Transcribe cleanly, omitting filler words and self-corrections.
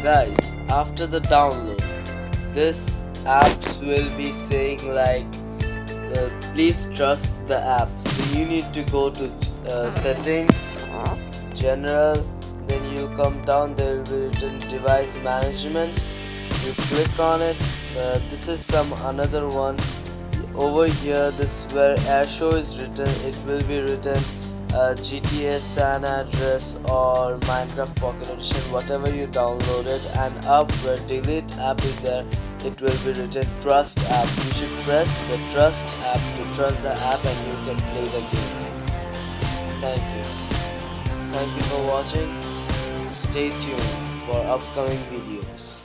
guys, after the download, this apps will be saying like please trust the app. So you need to go to settings, general, then you come down, there will be written device management. You click on it. This is some another one. Over here, this where airshow is written, it will be written GTA San Andreas or Minecraft Pocket Edition, whatever you downloaded, and up where delete app is there, it will be written trust app. You should press the trust app to trust the app and you can play the game. Thank you. Thank you for watching. Stay tuned for upcoming videos.